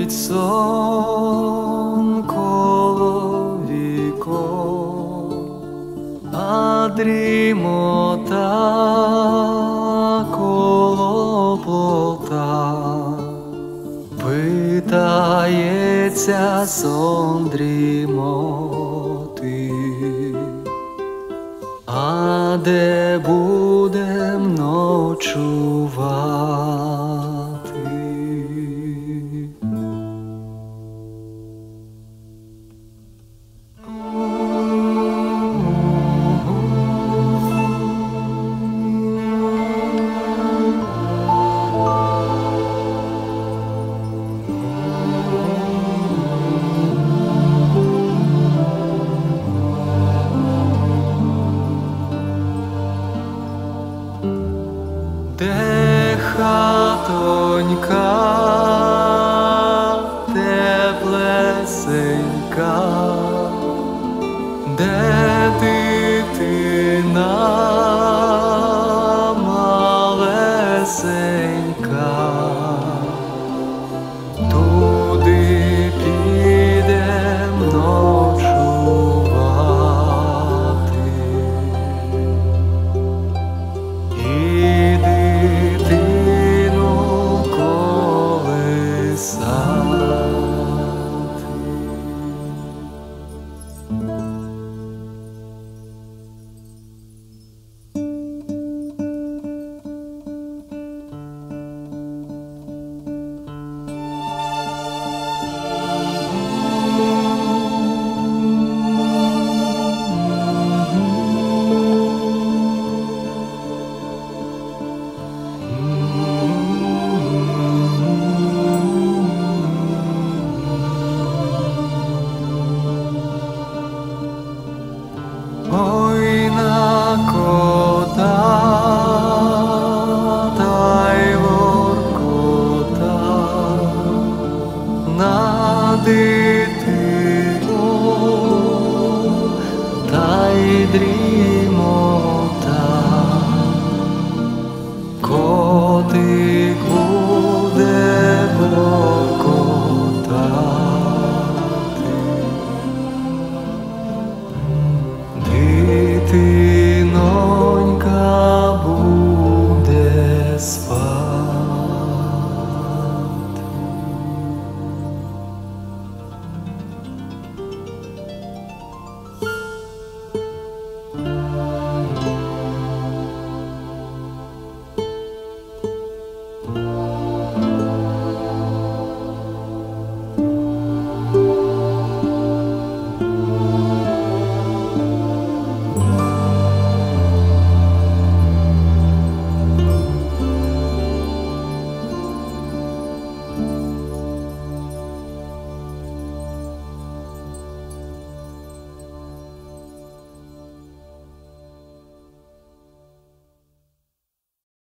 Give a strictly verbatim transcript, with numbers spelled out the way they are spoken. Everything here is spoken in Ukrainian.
спить сон коло вікон, а дрімота коло плота. Питається сон дрімоти, а де будем ночувати? Де хатонька теплесенька, де дитина малесенька, туди підем ночувати. Іди ой на кота та й воркота, на дитину та й дріб.